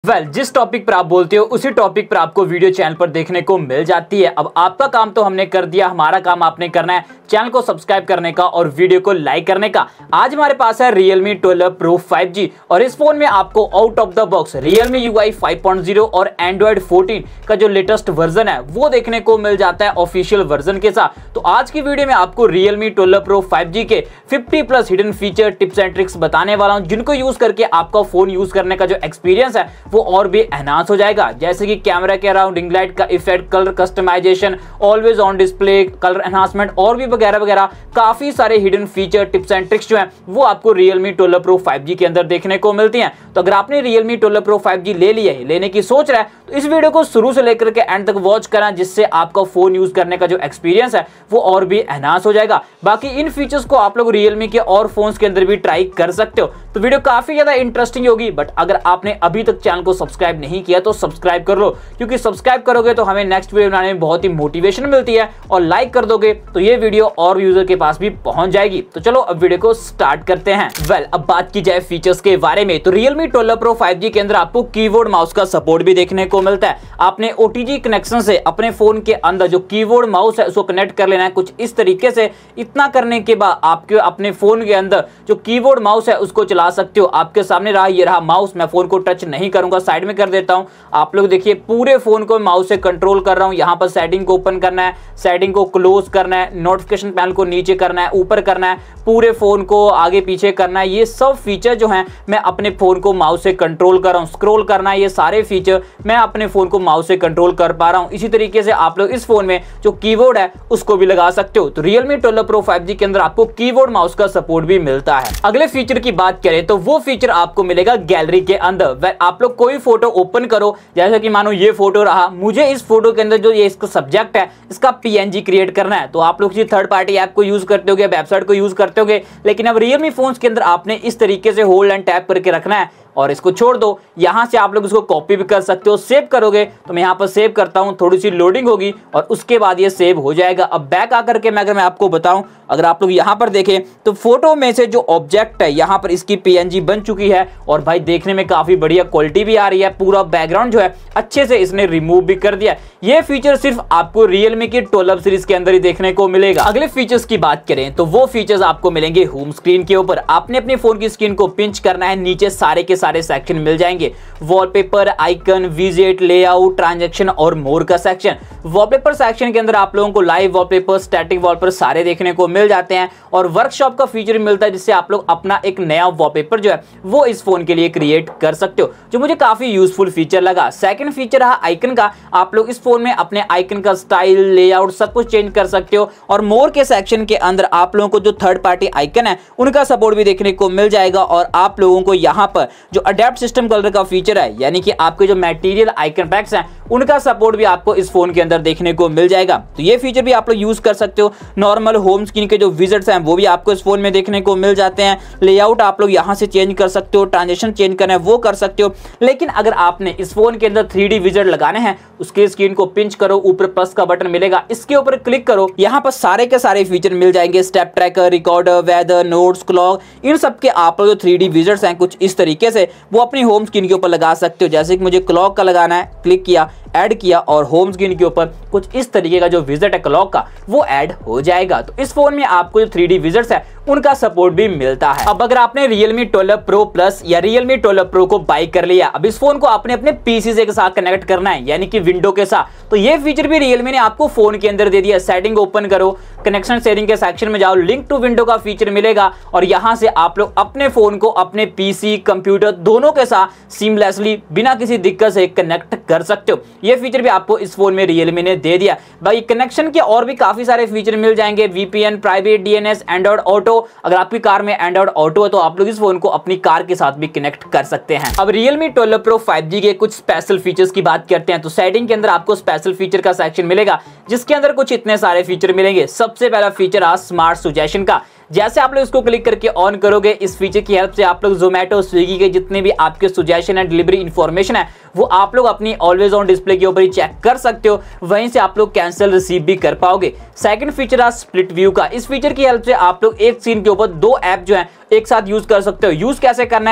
जिस टॉपिक पर आप बोलते हो उसी टॉपिक पर आपको वीडियो चैनल पर देखने को मिल जाती है। अब आपका काम तो हमने कर दिया, हमारा काम आपने करना है चैनल को सब्सक्राइब करने का और वीडियो को लाइक करने का। आज हमारे पास है Realme 12 Pro 5G और इस फोन में आपको out of the box Realme UI 5.0 और Android 14 का जो लेटेस्ट वर्जन है वो देखने को मिल जाता है ऑफिशियल वर्जन के साथ। तो आज की वीडियो में आपको Realme 12 Pro 5G के 50+ hidden feature, tips and tricks बताने वाला हूं, जिनको यूज करके आपका फोन यूज करने का जो एक्सपीरियंस है वो और भी एनहांस हो जाएगा। जैसे कि कैमरा के अराउंड, रिंग लाइट का effect, colour customization, always on display, colour enhancement और भी वगैरह वगैरह काफी सारे hidden feature, tips and tricks जो हैं वो आपको Realme 12 Pro 5G के अंदर देखने को मिलती हैं। तो अगर आपने Realme 12 Pro 5G ले लिया है, लेने की सोच रहा है, तो इस वीडियो को शुरू से लेकर के एंड तक वॉच करना, जिससे आपका फोन यूज करने का जो एक्सपीरियंस है वो और भी एनहांस हो जाएगा। बाकी इन फीचर्स को आप लोग Realme के और फोन्स के अंदर भी ट्राई कर सकते हो। तो वीडियो काफी ज्यादा इंटरेस्टिंग होगी, बट अगर आपने अभी तक चैनल को सब्सक्राइब नहीं किया तो सब्सक्राइब कर लो, क्योंकि सब्सक्राइब करोगे तो हमें नेक्स्ट वीडियो बनाने में बहुत ही मोटिवेशन मिलती है, और लाइक कर दोगे तो ये वीडियो और यूजर के पास भी पहुंच जाएगी। तो चलो अब वीडियो को स्टार्ट करते हैं। अब बात की जाए फीचर्स के बारे में, तो Realme 12 Pro 5G के अंदर आपको कीबोर्ड माउस का सपोर्ट भी देखने को मिलता है। आपने OTG कनेक्शन से अपने फोन के अंदर जो कीबोर्ड माउस है उसको कनेक्ट कर लेना है कुछ इस तरीके से। इतना करने के बाद आपके अपने फोन के अंदर जो कीबोर्ड माउस है उसको चला सकते हो। आपके सामने रहा, ये रहा माउस। मैं फोन को टच नहीं करूंगा, साइड में कर देता हूं। आप लोग देखिए पूरे फोन को माउस से कंट्रोल कर रहा हूं। यहां पर सेटिंग को ओपन करना है, सेटिंग को क्लोज करना है, नोटिफिकेशन पैनल को नीचे करना है, ऊपर करना है, पूरे फोन को आगे पीछे करना है। ये सब फीचर जो हैं मैं अपने फोन को माउस से कंट्रोल कर रहा हूं। स्क्रॉल करना है, ये सारे फीचर मैं अपने फोन को माउस से कंट्रोल कर पा रहा हूं। इसी तरीके से आप लोग इस फोन में जो कीबोर्ड है उसको भी लगा सकते हो। तो Realme 12 Pro 5G के अंदर आपको कीबोर्ड माउस का सपोर्ट भी मिलता है। अगले फीचर की बात करें तो वो फीचर आपको मिलेगा गैलरी के अंदर। आप लोग कोई फोटो ओपन करो, जैसे कि मानो ये फोटो रहा, मुझे इस फोटो के अंदर जो ये इसका सब्जेक्ट है इसका PNG क्रिएट करना है। तो आप लोग किसी थर्ड पार्टी ऐप को यूज करते होगे, वेबसाइट को यूज करते होगे, लेकिन अब Realme फोन्स के अंदर आपने इस तरीके से होल्ड एंड टैप करके रखना है और इसको छोड़ दो। यहां से आप लोग इसको कॉपी भी कर सकते हो। सेव करोगे तो मैं यहां पर सेव करता हूं, थोड़ी सी लोडिंग होगी और उसके बाद ये सेव हो जाएगा। अब बैक आकर के अगर मैं आपको बताऊं, अगर आप लोग यहां पर देखें तो फोटो में से जो ऑब्जेक्ट है यहां पर इसकी PNG बन चुकी है और भाई देखने में काफी बढ़िया क्वालिटी भी आ रही है। पूरा बैकग्राउंड जो है अच्छे से इसने रिमूव भी कर दिया। ये फीचर सिर्फ आपको Realme की 12 सीरीज के अंदर ही देखने को मिलेगा। अगले फीचर्स की बात करें तो वो फीचर्स आपको मिलेंगे होम स्क्रीन के ऊपर। आपने अपने फोन की स्क्रीन को पिंच करना है, नीचे सारे के सारे सेक्शन मिल जाएंगे। वॉलपेपर, आइकन, विजेट, लेआउट, ट्रांजैक्शन और मोर का सेक्शन। वॉलपेपर सेक्शन के अंदर आप लोगों को लाइव वॉलपेपर, स्टैटिक वॉलपेपर सारे देखने को मिल जाते हैं और वर्कशॉप का फीचर मिलता है, जिससे आप लोग अपना एक नया वॉलपेपर जो है वो इस फोन के लिए क्रिएट कर सकते हो, जो मुझे काफी यूजफुल फीचर लगा। सेकंड फीचर रहा आइकन का। आप लोग इस फोन में अपने आइकन का स्टाइल, लेआउट सब कुछ चेंज कर सकते हो और मोर के सेक्शन के अंदर आप लोगों को जो थर्ड पार्टी आइकन है उनका सपोर्ट भी देखने को मिल जाएगा। और आप लोगों को यहाँ पर जो अडेप्ट सिस्टम कलर का फीचर है, यानी कि आपके जो मटेरियल आइकन पैक्स हैं उनका सपोर्ट भी आपको इस फोन के अंदर देखने को मिल जाएगा। तो ये फीचर भी आप लोग यूज कर सकते हो। नॉर्मल होम स्क्रीन के जो विजेट्स हैं वो भी आपको इस फोन में देखने को मिल जाते हैं। लेआउट आप लोग यहां से चेंज कर सकते हो, ट्रांजिशन चेंज करना है वो कर सकते हो। लेकिन अगर आपने इस फोन के अंदर 3D विजेट लगाने हैं, उसके स्क्रीन को पिंच करो, ऊपर प्लस का बटन मिलेगा, इसके ऊपर क्लिक करो, यहाँ पर सारे के सारे फीचर मिल जाएंगे। Step tracker, recorder, weather, notes, clock, इन सब के आप लोग जो 3D विजेट्स हैं कुछ इस तरीके से वो अपनी होम स्क्रीन के ऊपर लगा सकते हो। जैसे कि मुझे क्लॉक का लगाना है, क्लिक किया, ऐड किया और होम स्क्रीन के ऊपर कुछ इस तरीके का जो विजेट है क्लॉक का वो ऐड हो जाएगा। तो इस फोन में आपको जो 3D विजेट्स है उनका सपोर्ट भी मिलता है। अब अगर आपने Realme 12 Pro Plus या Realme 12 Pro को बाय कर लिया, अब इस फोन को आपने अपने PC से के साथ कनेक्ट करना है, यानी कि विंडो के साथ, तो ये फीचर भी Realme ने आपको फोन के अंदर दे दिया। सेटिंग ओपन करो, कनेक्शन शेयरिंग के सेक्शन में जाओ, लिंक टू विंडो का फीचर मिलेगा और यहां से आप लोग अपने फोन को अपने PC, कंप्यूटर दोनों के साथ सीमलेसली बिना किसी दिक्कत से कनेक्ट कर सकते हो। ये फीचर भी आपको इस फोन में Realme ने दे दिया। भाई कनेक्शन के और भी काफी सारे फीचर मिल जाएंगे। VPN, private DNS, android auto. अगर आपकी कार में एंड्रॉइड ऑटो है तो आप लोग इस फोन को अपनी कार के साथ भी कनेक्ट कर सकते हैं। अब Realme 12 Pro 5G के कुछ स्पेशल फीचर्स की बात करते हैं तो सेटिंग के अंदर आपको स्पेशल फीचर का सेक्शन मिलेगा, जिसके अंदर कुछ इतने सारे फीचर मिलेंगे। सबसे पहला फीचर है स्मार्ट सजेशन का। जैसे आप लोग इसको क्लिक करके ऑन करोगे, इस फीचर की हेल्प से आप लोग जोमेटो, स्विगी के जितने भी आपके सजेशन एंड डिलीवरी इंफॉर्मेशन है वो आप लोग अपनी ऑलवेज ऑन डिस्प्ले के ऊपर ही चेक कर सकते हो। वहीं से आप लोग कैंसिल रिसीव भी कर पाओगे। सेकंड फीचर है स्प्लिट व्यू का। इस फीचर की हेल्प से आप लोग एक सीन के ऊपर 2 ऐप जो है एक साथ यूज कर सकते हो। यूज कैसे करना है,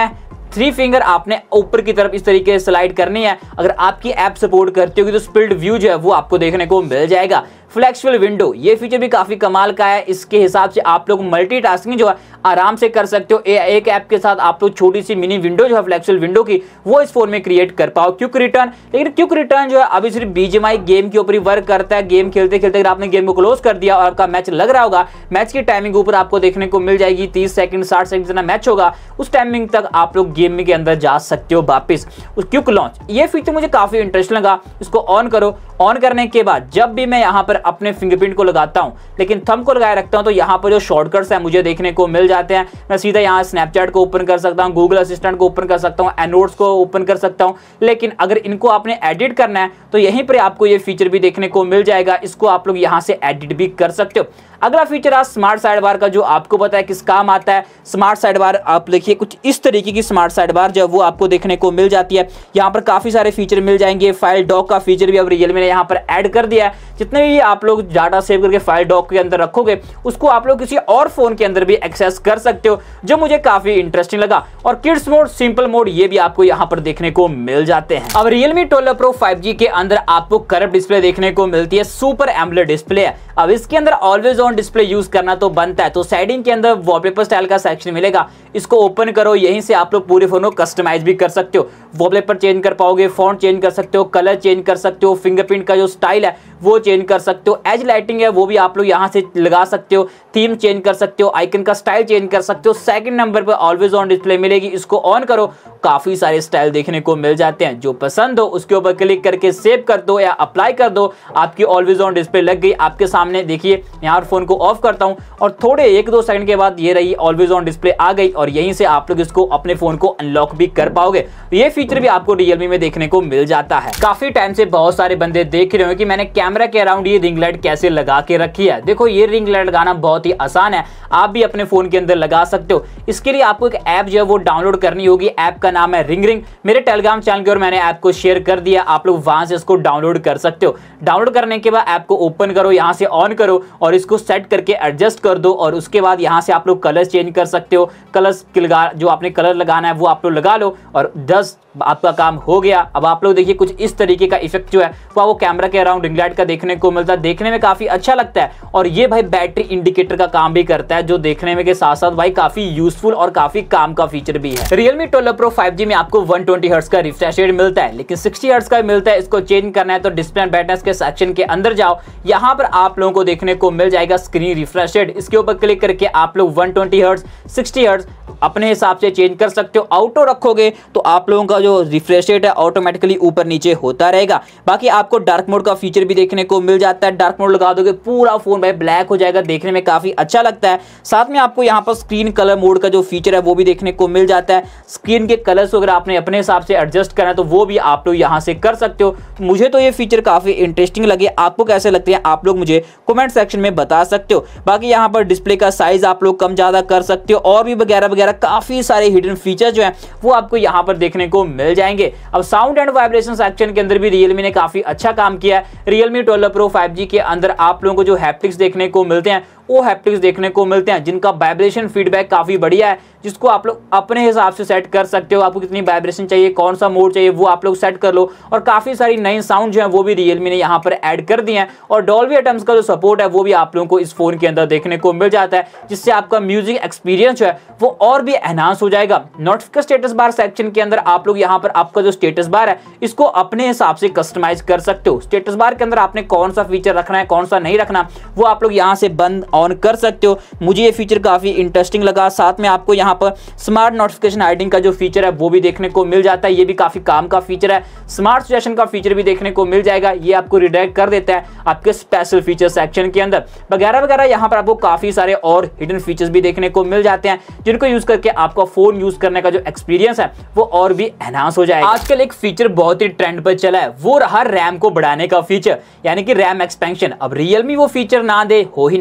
3 फिंगर आपने ऊपर की तरफ इस तरीके से स्लाइड करनी है। अगर आपकी ऐप सपोर्ट करती होगी तो स्प्लिट व्यू जो है वो आपको देखने को मिल जाएगा। फ्लेक्सिबल विंडो, ये फीचर भी काफी कमाल का है। इसके हिसाब से आप लोग मल्टीटास्किंग जो है आराम से कर सकते हो। एक ऐप के साथ आप लोग छोटी सी मिनी विंडो जो है फ्लेक्सिबल विंडो की वो इस फोन में क्रिएट कर पाओ। क्विक रिटर्न, लेकिन क्विक रिटर्न जो है अभी सिर्फ BGMI गेम के ऊपर ही वर्क करता है। गेम खेलते खेलते अगर आपने गेम को क्लोज कर दिया और आपका मैच लग रहा होगा, मैच की टाइमिंग ऊपर आपको देखने को मिल जाएगी। 30 सेकंड 60 सेकंड जितना मैच होगा उस टाइमिंग तक आप लोग गेम के अंदर जा सकते हो वापिस। क्विक लॉन्च, ये फीचर मुझे काफी इंटरेस्ट लगा। इसको ऑन करो, ऑन करने के बाद जब भी मैं यहाँ पर अपने फिंगरप्रिंट को लगाता हूँ लेकिन थंब को लगाए रखता हूँ तो यहाँ पर जो शॉर्टकट्स हैं मुझे देखने को मिल जाते हैं। मैं सीधा यहाँ स्नैपचैट को ओपन कर सकता हूँ, गूगल असिस्टेंट को ओपन कर सकता हूँ, एंड्रॉइड्स को ओपन कर सकता हूँ। लेकिन अगर इनको आपने एडिट करना है तो यहीं पर आपको ये फीचर भी देखने को मिल जाएगा। इसको आप लोग यहाँ से एडिट भी कर सकते हो। अगला फीचर आज स्मार्ट साइड बार का, जो आपको पता है किस काम आता है। स्मार्ट साइड बार आप देखिए कुछ इस तरीके की स्मार्ट साइड बार जो वो आपको देखने को मिल जाती है। यहाँ पर काफी सारे फीचर मिल जाएंगे। फाइल डॉक का फीचर भी अब रियलमी ने यहाँ पर ऐड कर दिया है। जितने भी आप लोग डाटा सेव करके फाइल डॉक के अंदर रखोगे उसको आप लोग किसी और फोन के अंदर भी एक्सेस कर सकते हो, जो मुझे काफी इंटरेस्टिंग लगा। और किड्स मोड, सिंपल मोड, ये भी आपको यहाँ पर देखने को मिल जाते हैं। अब Realme 12 Pro 5G के अंदर आपको कर्व डिस्प्ले देखने को मिलती है। सुपर एमोलेड डिस्प्ले है। अब इसके अंदर ऑलवेज ऑन डिस्प्ले यूज करना तो बनता है, तो सेटिंग के अंदर वॉलपेपर स्टाइल का सेक्शन मिलेगा। इसको ओपन करो, यहीं से आप लोग पूरे फोन को कस्टमाइज भी कर सकते हो। वॉलपेपर चेंज कर पाओगे, फॉन्ट चेंज कर सकते हो, कलर चेंज कर सकते हो, फिंगरप्रिंट का जो स्टाइल है वो चेंज कर सकते हो। एज लाइटिंग है वो भी आप लोग यहाँ से लगा सकते हो। थीम चेंज कर सकते हो, आइकन का स्टाइल चेंज कर सकते हो। सेकंड नंबर पर ऑलवेज ऑन डिस्प्ले मिलेगी। इसको ऑन करो, काफी सारे स्टाइल देखने को मिल जाते हैं। जो पसंद हो उसके ऊपर क्लिक करके सेव कर दो या अप्लाई कर दो, आपकी ऑलवेज ऑन डिस्प्ले लग गई आपके सामने। देखिए यहाँ फोन को ऑफ करता हूँ और थोड़े 1-2 सेकंड के बाद ये रही ऑलवेज ऑन डिस्प्ले आ गई और यहीं से आप लोग इसको अपने फोन को अनलॉक भी कर पाओगे। ये फीचर भी आपको Realme में देखने को मिल जाता है। काफी टाइम से बहुत सारे बंदे देख रहे हो कि मैंने कैमरा के अराउंड ये रिंग लाइट कैसे लगा के रखी है। देखो ये रिंग लाइट लगाना बहुत ही आसान है, आप भी अपने फोन के अंदर लगा सकते हो। इसके लिए आपको एक ऐप जो है वो डाउनलोड करनी होगी। ऐप का नाम है रिंग रिंग। मेरे टेलीग्राम चैनल के और मैंने ऐप को शेयर कर दिया, आप लोग वहां से इसको डाउनलोड कर सकते हो। डाउनलोड करने के बाद ऐप को ओपन करो, यहाँ से ऑन करो और इसको सेट करके एडजस्ट कर दो। और उसके बाद यहाँ से आप लोग कलर चेंज कर सकते हो। कलर्स जो आपने कलर लगाना है वो आप लोग लगा लो और 10 आपका काम हो गया। अब आप लोग देखिए कुछ इस तरीके का इफेक्ट जो है वो कैमरा के अराउंड रिंग लाइट का देखने को मिलता है। देखने में काफी अच्छा लगता है और ये भाई बैटरी इंडिकेटर का काम भी करता है, जो देखने में के साथ साथ भाई काफी यूजफुल और काफी काम का फीचर भी है। Realme 12 Pro 5G में आपको 120 हर्ट्ज का रिफ्रेश रेट मिलता है, लेकिन 60 हर्ट्ज का मिलता है। इसको चेंज करना है तो डिस्प्ले एंड ब्राइटनेस के सेक्शन के अंदर जाओ, यहाँ पर आप लोगों को देखने को मिल जाएगा स्क्रीन रिफ्रेश रेट। इसके ऊपर क्लिक करके आप लोग 120 हर्ट्ज 60 हर्ट्ज अपने हिसाब से चेंज कर सकते हो। ऑटो रखोगे तो आप लोगों का जो रिफ्रेश रेट है ऑटोमेटिकली ऊपर नीचे होता रहेगा। बाकी आपको डार्क मोड का फीचर भी देखने को मिल जाता है। डार्क मोड लगा दोगे पूरा फोन भाई ब्लैक हो जाएगा, देखने में काफी अच्छा लगता है। साथ में आपको यहाँ पर स्क्रीन कलर मोड का जो फीचर है वो भी देखने को मिल जाता है। स्क्रीन के कलर्स अगर आपने अपने हिसाब से एडजस्ट करना है तो वो भी आप लोग यहाँ से कर सकते हो। मुझे तो ये फीचर काफी इंटरेस्टिंग लगे, आपको कैसे लगते हैं आप लोग मुझे कमेंट सेक्शन में बता सकते हो। बाकी यहाँ पर डिस्प्ले का साइज आप लोग कम ज्यादा कर सकते हो और भी वगैरह वगैरह काफी सारे हिडन फीचर जो है वो आपको यहाँ पर देखने को मिल जाएंगे। अब साउंड एंड वाइब्रेशन सेक्शन के अंदर भी Realme ने काफी अच्छा काम किया है। Realme 12 Pro 5G के अंदर आप लोगों को जो हैप्टिक्स देखने को मिलते हैं वो हैप्टिक्स देखने को मिलते हैं, जिनका वाइब्रेशन फीडबैक काफी बढ़िया है, जिसको आप लोग अपने हिसाब से सेट कर सकते हो। आपको कितनी वाइब्रेशन चाहिए, कौन सा मोड चाहिए वो आप लोग सेट कर लो। और काफी सारी नई साउंड जो है वो भी Realme ने यहाँ पर ऐड कर दिए हैं और डॉल्बी एटम्स का जो सपोर्ट है वो भी आप लोगों को इस फोन के अंदर देखने को मिल जाता है, जिससे आपका म्यूजिक एक्सपीरियंस जो है वो और भी एनहांस हो जाएगा। नोटिफिकेशन स्टेटस बार सेक्शन के अंदर आप लोग यहाँ पर आपका जो स्टेटस बार है इसको अपने हिसाब से कस्टमाइज कर सकते हो। स्टेटस बार के अंदर आपने कौन सा फीचर रखना है कौन सा नहीं रखना वो आप लोग यहाँ से बंद ऑन कर सकते हो। मुझे ये फीचर काफी इंटरेस्टिंग लगा। साथ में आपको यहाँ पर स्मार्ट नोटिफिकेशन हाइडिंग का जो फीचर है वो भी देखने को मिल जाता है, ये भी काफी काम का फीचर है। स्मार्ट सजेशन का फीचर भी देखने को मिल जाएगा, ये आपको रिडायरेक्ट कर देता है आपके स्पेशल फीचर सेक्शन के अंदर वगैरह वगैरह। यहाँ पर आपको काफी सारे और हिडन फीचर्स भी देखने को मिल जाते हैं, जिनको यूज करके आपका फोन यूज करने का जो एक्सपीरियंस है वो और भी एनहांस हो जाएगा। आजकल एक फीचर बहुत ही ट्रेंड पर चला है, वो रहा रैम को बढ़ाने का फीचर, यानी कि रैम एक्सपेंशन। अब Realme वो फीचर ना दे हो ही नहीं सकता।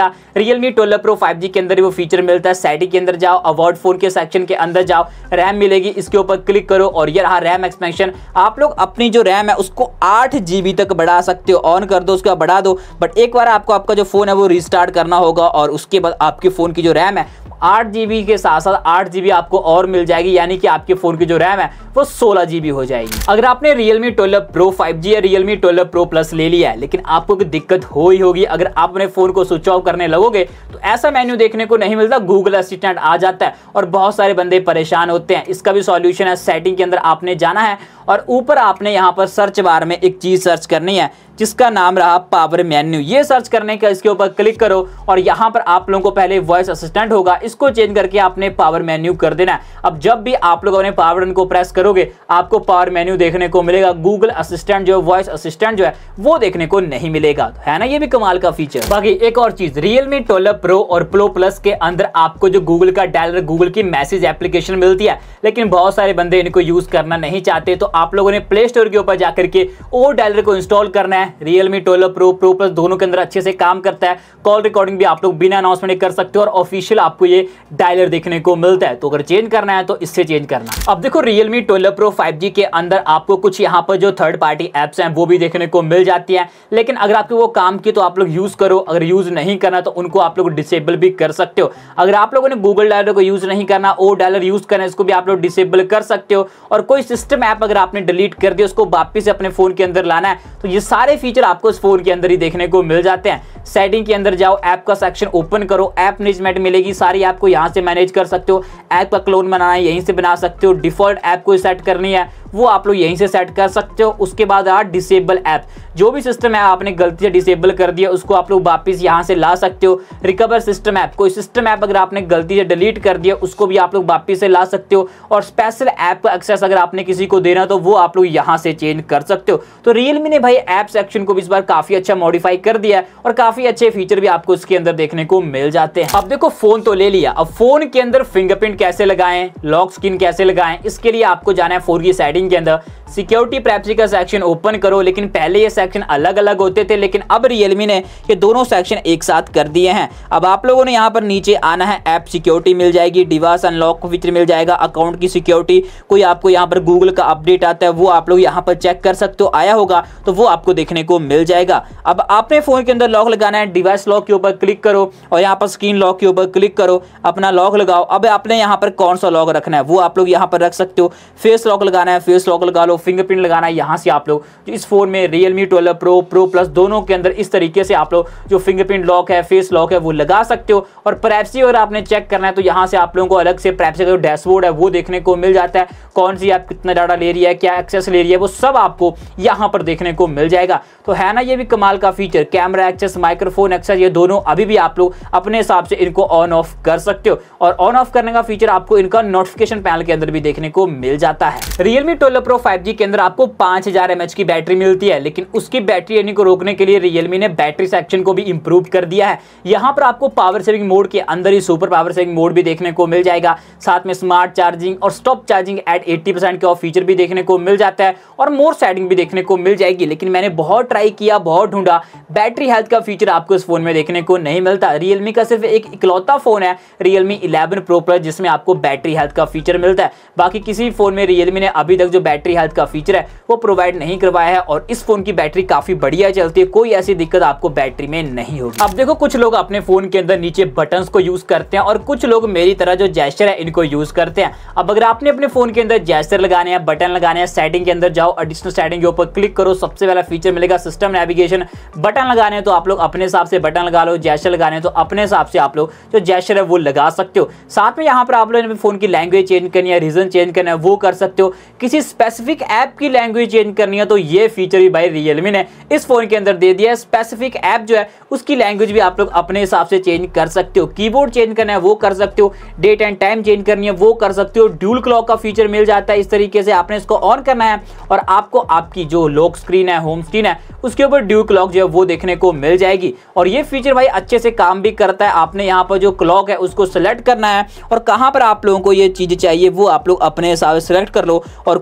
था। Realme 12 Pro 5G के अंदर वो फीचर मिलता है। सेटिंग के अंदर जाओ, अबाउट फोन के सेक्शन के अंदर जाओ, रैम मिलेगी, इसके ऊपर क्लिक करो और ये रहा रैम एक्सपेंशन। आप लोग अपनी जो रैम है उसको 8 GB तक बढ़ा सकते हो। ऑन कर दो, उसके बाद बढ़ा दो, बट एक बार आपको आपका जो फोन है वो रिस्टार्ट करना होगा और उसके बाद आपके फोन की जो रैम है 8 GB के साथ साथ 8 GB आपको और मिल जाएगी, यानी कि आपके फोन की जो रैम है वो 16 GB हो जाएगी। अगर आपने Realme 12 Pro 5G या Realme 12 Pro Plus ले लिया है, लेकिन आपको कोई दिक्कत हो ही होगी। अगर आप अपने फोन को स्विच ऑफ करने लगोगे तो ऐसा मेन्यू देखने को नहीं मिलता, गूगल असिस्टेंट आ जाता है और बहुत सारे बंदे परेशान होते हैं। इसका भी सॉल्यूशन है। सेटिंग के अंदर आपने जाना है और ऊपर आपने यहाँ पर सर्च बार में एक चीज सर्च करनी है जिसका नाम रहा पावर मेन्यू। ये सर्च करने का इसके ऊपर क्लिक करो और यहाँ पर आप लोगों को पहले वॉइस असिस्टेंट होगा, इसको चेंज करके आपने पावर मेन्यू कर देना है। अब जब भी आप लोग अपने पावर बटन को प्रेस करोगे आपको पावर मेन्यू देखने को मिलेगा। गूगल असिस्टेंट जो वॉइस असिस्टेंट जो है वो देखने को नहीं मिलेगा, है ना। ये भी कमाल का फीचर। बाकी एक और चीज, Realme 12 Pro और Pro Plus के अंदर आपको जो गूगल का डायलर, गूगल की मैसेज एप्लीकेशन मिलती है, लेकिन बहुत सारे बंदे इनको यूज करना नहीं चाहते, तो आप लोगों ने प्ले स्टोर के ऊपर जाकर के ओ डायलर को इंस्टॉल करना है। Realme 12 Pro, Pro Plus दोनों के अंदर अच्छे से काम करता है। कॉल रिकॉर्डिंग भी आप लोग बिना अनाउंसमेंट कर सकते हो और ऑफिशियल आपको ये डायलर देखने को मिलता है। तो अगर चेंज करना है तो इससे चेंज करना। अब देखो Realme 12 Pro 5G के अंदर आपको कुछ यहाँ पर जो थर्ड पार्टी एप्स हैं वो भी देखने को मिल जाती हैं, लेकिन अगर आपको वो काम की तो आप लोग यूज करो। अगर यूज नहीं करना तो उनको आप लोग डिसेबल भी कर सकते हो। अगर आप लोगों ने गूगल डायलर को यूज नहीं करना, ओ डायलर यूज करना, इसको भी आप लोग डिसेबल कर सकते हो। और कोई सिस्टम ऐप अगर आपने डिलीट कर दिया उसको वापस अपने फोन के अंदर लाना है तो ये सारे फीचर आपको इस फोन के अंदर ही देखने को मिल जाते हैं। सेटिंग के अंदर जाओ, ऐप का सेक्शन ओपन करो, ऐप मैनेजमेंट मिलेगी, सारी ऐप को यहां से मैनेज कर सकते हो। ऐप का क्लोन बनाना है यहीं से बना सकते हो। डिफॉल्ट ऐप को सेट करनी है वो आप लोग यहीं से सेट कर सकते हो। उसके बाद डिसेबल ऐप, जो भी सिस्टम है आपने गलती से डिसेबल कर दिया उसको आप लोग वापस यहां से ला सकते हो। रिकवर सिस्टम ऐप, कोई सिस्टम ऐप अगर आपने गलती से डिलीट कर दिया उसको भी आप लोग वापस से ला सकते हो। और स्पेशल ऐप का एक्सेस अगर आपने किसी को देना तो वो आप लोग यहां से चेंज कर सकते हो। तो Realme ने भाई ऐप सेक्शन को भी इस बार काफी अच्छा मॉडिफाई कर दिया है और काफी अच्छे फीचर भी आपको इसके अंदर देखने को मिल जाते हैं। अब देखो फोन तो ले लिया, अब फोन के अंदर फिंगरप्रिंट कैसे लगाएं, लॉक स्क्रीन कैसे लगाएं, इसके लिए आपको जाना है फोन की सेटिंग के अंदर। सिक्योरिटी प्राइवेसी का सेक्शन ओपन करो, लेकिन पहले ये सेक्शन अलग अलग होते थे, लेकिन अब Realme ने ये दोनों सेक्शन एक साथ कर दिए हैं। अब आप लोगों ने यहाँ पर नीचे आना है, ऐप सिक्योरिटी मिल जाएगी, डिवाइस अनलॉक फीचर मिल जाएगा, अकाउंट की सिक्योरिटी, कोई आपको यहाँ पर गूगल का अपडेट आता है वो आप लोग यहाँ पर चेक कर सकते हो, आया होगा तो वो आपको देखने को मिल जाएगा। अब आपने फोन के अंदर लॉक लगाना है, डिवाइस लॉक के ऊपर क्लिक करो और यहाँ पर स्क्रीन लॉक के ऊपर क्लिक करो, अपना लॉक लगाओ। अब आपने यहाँ पर कौन सा लॉक रखना है वो आप लोग यहाँ पर रख सकते हो। फेस लॉक लगाना है, फेस लॉक लगा लो, फिंगरप्रिंट लगाना है, यहाँ से आप लोग इस फोन में Realme 12 Pro, Pro Plus दोनों के अंदर इस तरीके से आप लोग जो फिंगरप्रिंट लॉक है, फेस लॉक है वो लगा सकते हो। और प्राइवेसी अगर आपने चेक करना है तो यहाँ से आप लोगों को अलग से प्राइवेसी का जो डैशबोर्ड है वो देखने को मिल जाता है। कौन सी ऐप कितना डाटा ले रही है, क्या एक्सेस ले रही है, वो सब आपको यहाँ पर देखने को मिल जाएगा। तो है ना ये भी कमाल का feature. Camera access, microphone access, ये दोनों अभी भी आप लोग अपने हिसाब से इनको ऑन ऑफ कर सकते हो। और ऑन ऑफ करने का फीचर आपको इनका नोटिफिकेशन पैनल के अंदर भी देखने को मिल जाता है। Realme 12 Pro 5G के अंदर आपको 5000 mAh की बैटरी मिलती है, लेकिन उसकी बैटरी यानी को रोकने के लिए Realme ने बैटरी सेक्शन को भी इंप्रूव कर दिया है। यहाँ पर आपको पावर सेविंग मोड के अंदर ही सुपर पावर सेविंग मोड भी देखने को मिल जाएगा, साथ में स्मार्ट चार्जिंग और स्टॉप चार्जिंग एट 80% का फीचर भी देखने को मिल जाता है और मोर सेटिंग भी देखने को मिल जाएगी। लेकिन मैंने बहुत ट्राई किया, बहुत ढूंढा, बैटरी हेल्थ का फीचर आपको इस फोन में देखने को नहीं मिलता। Realme का सिर्फ एक इकलौता फोन है Realme 11 Pro Plus जिसमें आपको बैटरी हेल्थ का फीचर मिलता है। बाकी किसी फोन में Realme ने अभी तक जो बैटरी हेल्थ का फीचर है वो प्रोवाइड नहीं करवाया है और इस फोन की बैटरी काफी बढ़िया चलती है, कोई ऐसी दिक्कत आपको बैटरी में नहीं होगी। अब देखो कुछ लोग अपने फोन के अंदर नीचे बटन्स को यूज करते हैं और कुछ लोग मेरी तरह जो जेस्चर है इनको यूज करते हैं। अब अगर आपने अपने फोन के अंदर जेस्चर लगाने हैं, बटन लगाने हैं, सेटिंग के अंदर जाओ, एडिशनल सेटिंग के ऊपर क्लिक करो, सबसे पहला फीचर मिलेगा सिस्टम नेविगेशन। बटन लगाने हैं तो आप लोग अपने हिसाब से बटन लगा लो, जेस्चर लगाने हैं तो अपने हिसाब से आप लोग जो जेस्चर है वो लगा सकते हो। साथ में यहाँ पर आप लोग फोन की लैंग्वेज चेंज करनी है, रीजन चेंज करना है वो कर सकते हो। किसी स्पेसिफिक ऐप की लैंग्वेज चेंज करनी है तो ये फीचर भी भाई Realme ने इस फोन के अंदर दे दिया है। स्पेसिफिक ऐप जो है उसकी लैंग्वेज भी आप लोग अपने हिसाब से चेंज कर सकते हो। कीबोर्ड चेंज करना है वो कर सकते हो, डेट एंड टाइम चेंज करनी है वो कर सकते हो। ड्यूल क्लॉक का फीचर मिल जाता है। इस तरीके से आपने इसको ऑन करना है और आपको आपकी जो लॉक स्क्रीन है, होम स्क्रीन है, उसके ऊपर ड्यूल क्लॉक जो है वो देखने को मिल जाएगी। और ये फीचर भाई अच्छे से काम भी करता है। आपने यहाँ पर जो क्लॉक है उसको सिलेक्ट करना है और कहाँ पर आप लोगों को ये चीज चाहिए वो आप लोग अपने हिसाब से सिलेक्ट कर लो और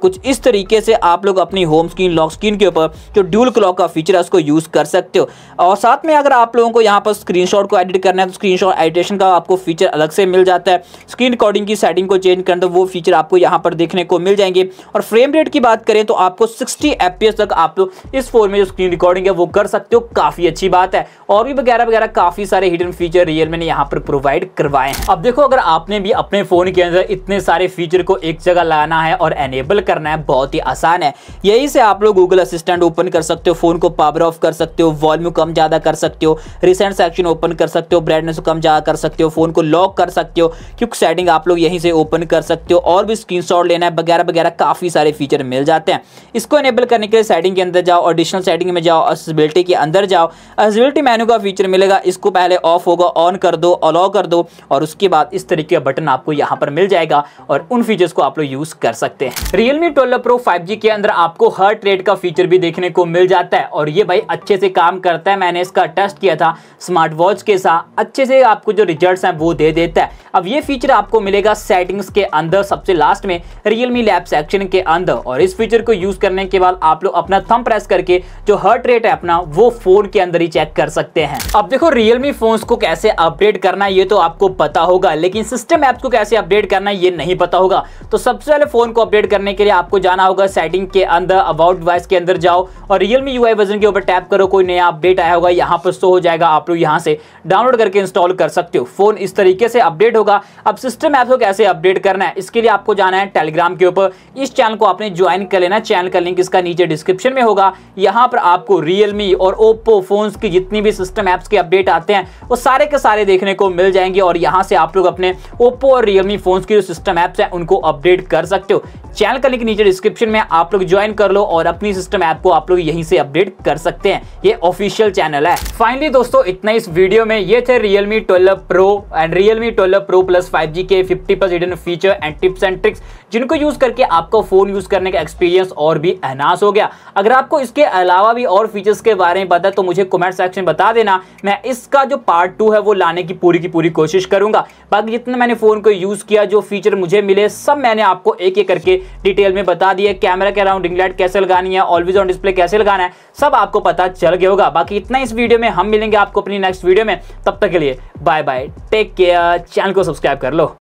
कुछ इस तरीके से आप लोग अपनी होम स्क्रीन, लॉक स्क्रीन के ऊपर जो ड्यूल क्लॉक का फीचर है उसको यूज़ कर सकते हो। और साथ में अगर आप लोगों को यहाँ पर स्क्रीनशॉट को एडिट करना है तो स्क्रीनशॉट एडिटेशन का आपको फीचर अलग से मिल जाता है। स्क्रीन रिकॉर्डिंग की सेटिंग को चेंज करना तो वो फीचर आपको यहाँ पर देखने को मिल जाएंगे। और फ्रेम रेट की बात करें तो आपको 60 FPS तक आप लोग इस फोन में जो स्क्रीन रिकॉर्डिंग है वो कर सकते हो, काफ़ी अच्छी बात है। और भी वगैरह वगैरह काफ़ी सारे हिडन फीचर रियलमी ने यहाँ पर प्रोवाइड करवाए हैं। अब देखो, अगर आपने भी अपने फ़ोन के अंदर इतने सारे फीचर को एक जगह लाना है और एनेबल करना है, बहुत ही आसान है। यही से आप लोग गूगल असिस्टेंट ओपन कर सकते हो, फ़ोन को पावर ऑफ कर सकते हो, वॉल्यूम कम ज़्यादा कर सकते हो, रिसेंट सेक्शन ओपन कर सकते हो, ब्राइटनेस को कम ज़्यादा कर सकते हो, फ़ोन को लॉक कर सकते हो, क्विक सेटिंग आप लोग यहीं से ओपन कर सकते हो, और भी स्क्रीनशॉट लेना है वगैरह वगैरह काफ़ी सारे फीचर मिल जाते हैं। इसको एनेबल करने के लिए सेटिंग के अंदर जाओ, एडिशनल सेटिंग में जाओ, एक्सेसिबिलिटी के अंदर जाओ, एक्सेसिबिलिटी मेनू का फीचर मिलेगा, इसको पहले ऑफ होगा, ऑन कर दो, अलाउ कर दो, और उसके बाद इस तरीके का बटन आपको यहाँ पर मिल जाएगा और उन फीचर्स को आप लोग यूज कर सकते हैं। Realme 12 Pro 5G के अंदर आपको हार्ट रेट का फीचर भी देखने को मिल जाता है और ये भाई अच्छे से काम करता है। मैंने इसका टेस्ट किया था स्मार्ट वॉच के साथ, अच्छे से आपको जो रिजल्ट्स हैं वो दे देता है। अब ये फीचर आपको मिलेगा सेटिंग्स के अंदर सबसे लास्ट में Realme लैब सेक्शन के अंदर, और इस फीचर को यूज करने के बाद आप लोग अपना थंब प्रेस करके जो हार्ट रेट है अपना वो फोन के अंदर ही चेक कर सकते हैं। अब देखो, Realme फोन्स को कैसे अपडेट करना है ये तो आपको पता होगा, लेकिन सिस्टम ऐप्स को कैसे अपडेट करना है ये नहीं पता होगा। तो सबसे पहले फोन को अपडेट करने के लिए आपको जाना होगा सेटिंग के अंदर, अबाउट डिवाइस के अंदर जाओ और Realme UI वर्जन के ऊपर टैप करो, कोई नया अपडेट आया होगा यहाँ पर शो हो जाएगा, आप लोग यहाँ से डाउनलोड करके इंस्टॉल कर सकते हो। फोन इस तरीके से अपडेट होगा। अब सिस्टम ऐप को कैसे अपडेट करना है इसके लिए आपको जाना है टेलीग्राम के ऊपर। इस चैनल को आपने ज्वाइन कर लेना, चैनल का लिंक इसका नीचे डिस्क्रिप्शन में होगा। यहाँ पर आपको Realme और Oppo फोन्स की जितनी भी सिस्टम ऐप्स के अपडेट आते हैं वो सारे के सारे देखने को मिल जाएंगे और यहाँ से आप लोग अपने Oppo और Realme फोन्स की जो सिस्टम ऐप्स हैं उनको अपडेट कर सकते हो। चैनल का लिंक नीचे डिस्क्रिप्शन में, आप लोग ज्वाइन कर लो और अपनी सिस्टम ऐप को आप लोग यहीं से अपडेट कर सकते हैं। ये ऑफिशियल चैनल है। फाइनली दोस्तों, इतना इस वीडियो में। ये थे Realme 12 Pro and Realme 12 Pro Plus 5G के 50+ hidden feature and tips and tricks, जिनको यूज करके आपको फोन यूज करने का एक्सपीरियंस और भी एनहांस हो गया। अगर आपको इसके अलावा भी और फीचर्स के बारे में पता है तो मुझे कमेंट सेक्शन में बता देना, मैं इसका जो पार्ट 2 है वो लाने की पूरी कोशिश करूंगा। बाकी जितना मैंने फोन को यूज किया, जो फीचर मुझे मिले, सब मैंने आपको एक एक करके डिटेल में बता दिया। कैमरा के अराउंड रिंग लाइट कैसे लगानी है, ऑलवेज ऑन डिस्प्ले कैसे लगाना है, सब आपको पता चल गया होगा। बाकी इतना इस वीडियो में। हम मिलेंगे आपको अपनी नेक्स्ट वीडियो में, तब तक के लिए bye bye, take care. Channel को सब्सक्राइब कर लो।